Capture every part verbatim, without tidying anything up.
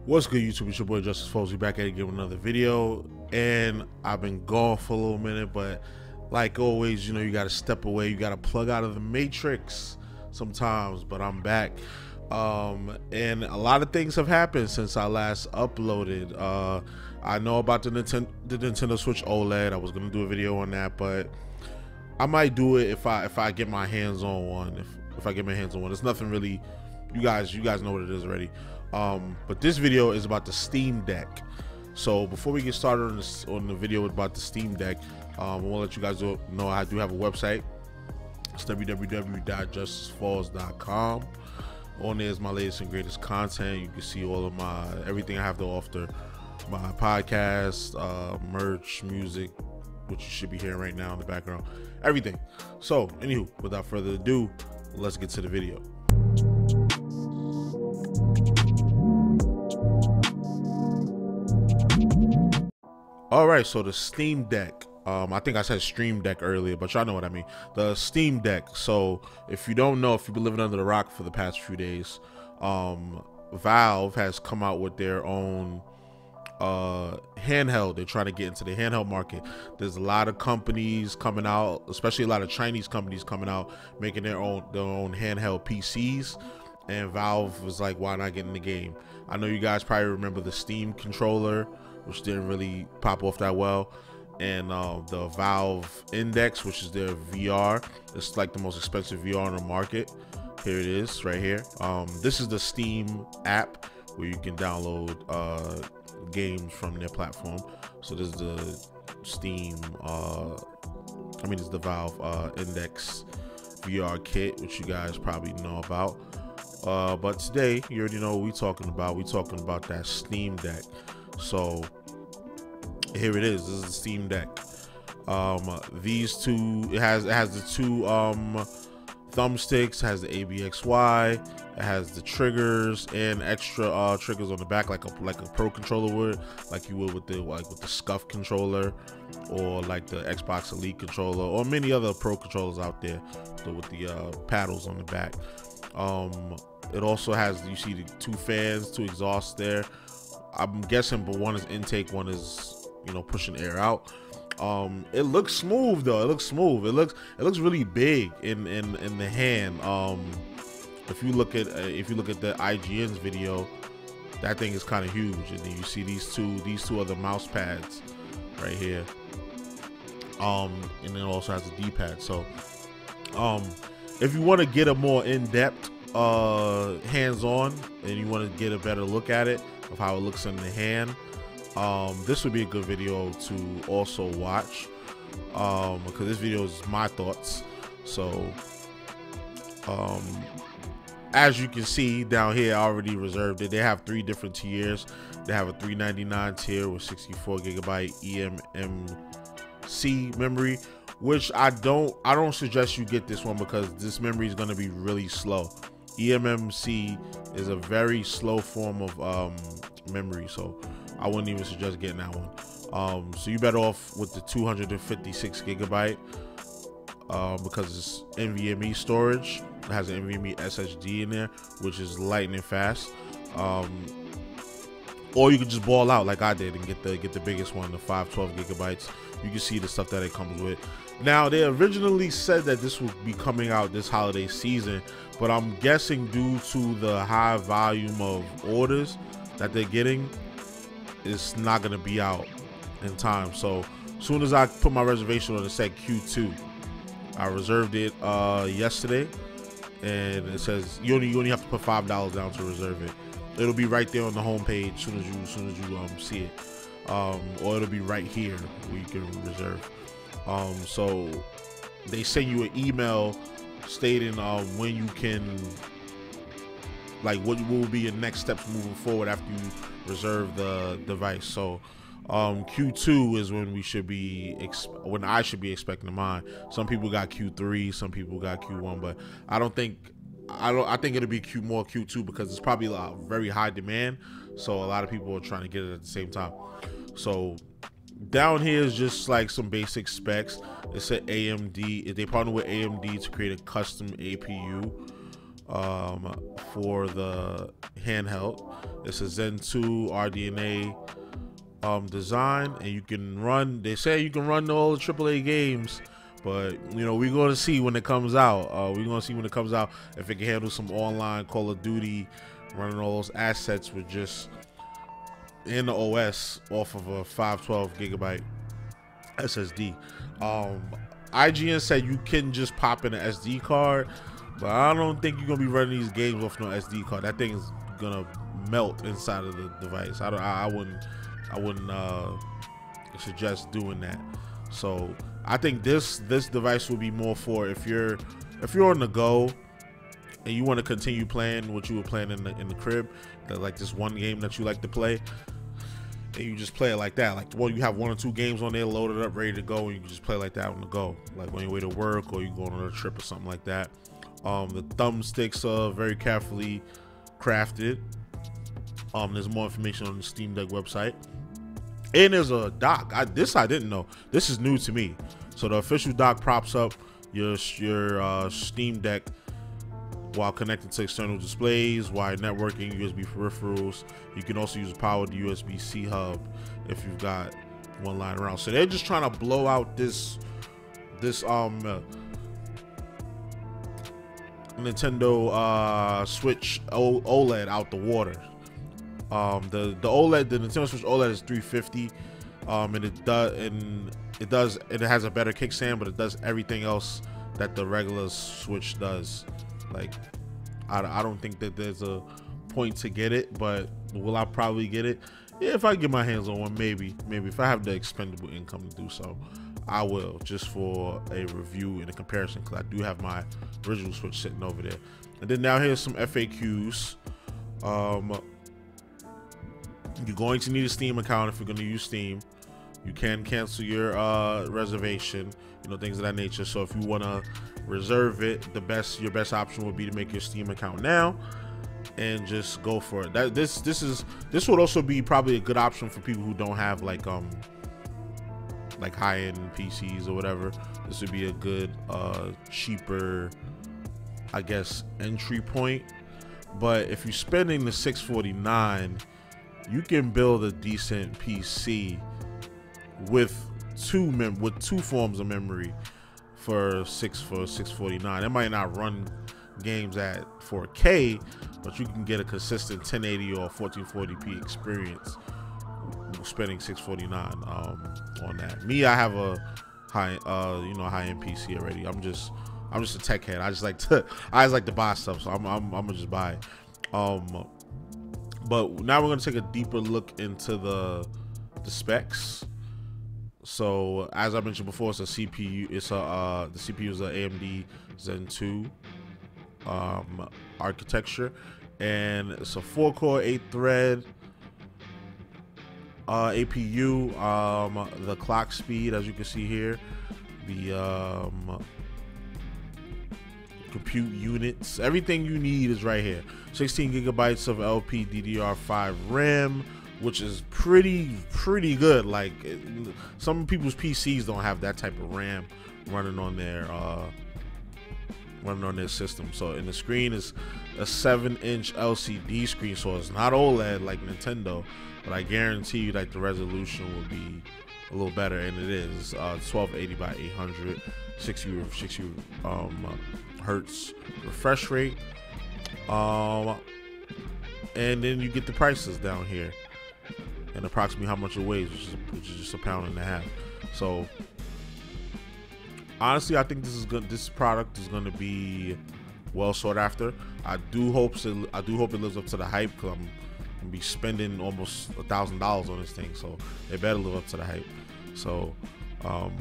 What's good, YouTube? It's your boy JusticeXFalls. We back at it again with another video, and I've been gone for a little minute, but like always, you know, you got to step away, you got to plug out of the matrix sometimes. But I'm back, um, and a lot of things have happened since I last uploaded. Uh, I know about the Nintendo, the Nintendo Switch OLED. I was gonna do a video on that, but I might do it if I if I get my hands on one. If if I get my hands on one, it's nothing really. You guys, you guys know what it is already. Um, but this video is about the Steam Deck. So before we get started on this on the video about the Steam Deck, um, I want to let you guys know I do have a website. It's w w w dot justice falls dot com. On there is my latest and greatest content. You can see all of my everything I have to offer, my podcast, uh, merch, music, which you should be hearing right now in the background, everything. So, anywho, without further ado, let's get to the video. All right, so the Steam Deck. Um, I think I said Stream Deck earlier, but y'all know what I mean. The Steam Deck. So if you don't know, if you've been living under the rock for the past few days, um, Valve has come out with their own uh, handheld. They're trying to get into the handheld market. There's a lot of companies coming out, especially a lot of Chinese companies coming out, making their own their own handheld P Cs. And Valve was like, why not get in the game? I know you guys probably remember the Steam controller, which didn't really pop off that well, and uh, the Valve Index, which is their V R. It's like the most expensive V R on the market. Here it is right here. Um, this is the Steam app where you can download uh, games from their platform. So this is the Steam, uh, I mean it's the Valve uh, Index V R kit, which you guys probably know about. Uh, but today, you already know what we're talking about. We're talking about that Steam Deck. So here it is. This is the Steam Deck. Um, these two, it has it has the two um, thumbsticks, has the A B X Y, it has the triggers and extra uh, triggers on the back, like a like a Pro controller would, like you would with the like with the Scuff controller, or like the Xbox Elite controller, or many other Pro controllers out there with the uh, paddles on the back. Um, it also has, you see the two fans, two exhausts there. I'm guessing, but one is intake, one is, you know, pushing air out. Um, it looks smooth though. It looks smooth. It looks it looks really big in in in the hand. Um, if you look at uh, if you look at the I G N's video, that thing is kind of huge. And then you see these two these two other mouse pads right here. Um, and then it also has a D-pad. So, um, if you want to get a more in-depth uh hands-on and you want to get a better look at it of how it looks in the hand, um this would be a good video to also watch, um because this video is my thoughts. So um as you can see down here, I already reserved it. They have three different tiers. They have a three ninety-nine tier with sixty-four gigabyte E M M C memory, which I don't I don't suggest you get this one because this memory is going to be really slow. E M M C is a very slow form of um, memory, so I wouldn't even suggest getting that one. Um, so you better off with the two fifty-six gigabyte uh, because it's NVMe storage. It has an NVMe S S D in there, which is lightning fast. Um, or you could just ball out like I did and get the get the biggest one, the five twelve gigabytes. You can see the stuff that it comes with. Now, they originally said that this would be coming out this holiday season, but I'm guessing due to the high volume of orders that they're getting, it's not going to be out in time. So as soon as I put my reservation on, it said Q two. I reserved it uh, yesterday, and it says you only you only have to put five dollars down to reserve it. It'll be right there on the home page as soon as you as soon as you um, see it, um, or it'll be right here where you can reserve. Um, so they send you an email stating um, when you can, like what will be your next steps moving forward after you reserve the device. So um, Q two is when we should be ex when I should be expecting mine. Some people got Q three, some people got Q one, but I don't think I don't I think it'll be Q more Q two because it's probably a very high demand. So a lot of people are trying to get it at the same time. So down here is just like some basic specs. It said A M D. They partner with A M D to create a custom A P U. um, for the handheld. It's a Zen two R D N A um, design, and you can run. They say you can run all the triple A games, but you know we're gonna see when it comes out. Uh, we're gonna see when it comes out if it can handle some online Call of Duty, running all those assets with just in the O S off of a five twelve gigabyte S S D. Um, I G N said you can just pop in an S D card, but I don't think you're gonna be running these games off no S D card. That thing is gonna melt inside of the device. I don't. I, I wouldn't. I wouldn't uh, suggest doing that. So I think this this device will be more for if you're if you're on the go and you want to continue playing what you were playing in the in the crib, that like this one game that you like to play, and you just play it like that. Like, well, you have one or two games on there loaded up, ready to go, and you can just play like that on the go, like on your way to work or you go on a trip or something like that. Um, the thumbsticks are very carefully crafted. Um, there's more information on the Steam Deck website, and there's a dock. I, this I didn't know. This is new to me. So the official dock props up your your uh, Steam Deck while connected to external displays, wired networking, U S B peripherals. You can also use a powered U S B C hub if you've got one lying around. So they're just trying to blow out this this um uh, Nintendo uh, Switch o OLED out the water. Um, the the OLED, the Nintendo Switch OLED is three fifty, um, and it does and it does it has a better kickstand, but it does everything else that the regular Switch does. Like, I, I don't think that there's a point to get it, but will I probably get it? Yeah, if I get my hands on one, maybe. Maybe if I have the expendable income to do so, I will, just for a review and a comparison, because I do have my original Switch sitting over there. And then now here's some F A Qs. Um, you're going to need a Steam account if you're going to use Steam. You can cancel your uh, reservation, you know, things of that nature. So if you want to reserve it, the best your best option would be to make your Steam account now and just go for it. That this this is this would also be probably a good option for people who don't have like um like high-end P Cs or whatever. This would be a good uh cheaper, I guess, entry point. But if you're spending the six forty-nine, you can build a decent P C with two mem with two forms of memory for six for six forty-nine. It might not run games at four K, but you can get a consistent ten eighty or fourteen forty p experience spending six forty-nine um, on that. Me, I have a high, uh, you know, high end P C already. I'm just, I'm just a tech head. I just like to, I just like to buy stuff, so I'm, I'm, I'm gonna just buy it. Um, but now we're gonna take a deeper look into the, the specs. So as I mentioned before, it's a C P U. It's a uh, the C P U is a A M D Zen two um, architecture, and it's a four core, eight thread uh, A P U. Um, the clock speed, as you can see here, the um, compute units, everything you need is right here. sixteen gigabytes of L P D D R five RAM, which is pretty pretty good. Like, it, some people's P Cs don't have that type of RAM running on their uh, running on their system. So, and the screen is a seven inch L C D screen, so it's not OLED like Nintendo, but I guarantee you that the resolution will be a little better, and it is uh, twelve eighty by eight hundred, sixty um, hertz refresh rate, um, and then you get the prices down here and approximately how much it weighs, which is, which is just a pound and a half. So honestly, I think this is good. This product is going to be well sought after. I do hope so, I do hope it lives up to the hype, because I'm gonna be spending almost a thousand dollars on this thing, so they better live up to the hype. So um,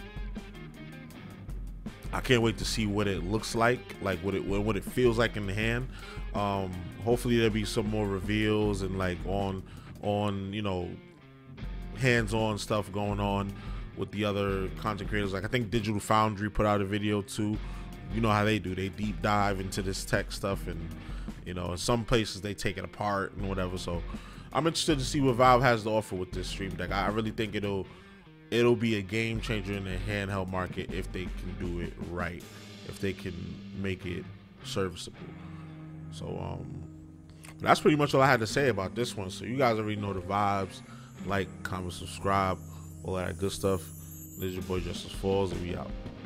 I can't wait to see what it looks like, like what it what it feels like in the hand. Um, hopefully there'll be some more reveals and like on on you know hands-on stuff going on with the other content creators. Like, I think Digital Foundry put out a video too. You know how they do, they deep dive into this tech stuff, and you know in some places they take it apart and whatever. So I'm interested to see what Valve has to offer with this Stream Deck. I really think it'll it'll be a game changer in the handheld market if they can do it right, if they can make it serviceable. So um, that's pretty much all I had to say about this one. So you guys already know the vibes. Like, comment, subscribe, all that good stuff. This is your boy JusticeXFalls, and we out.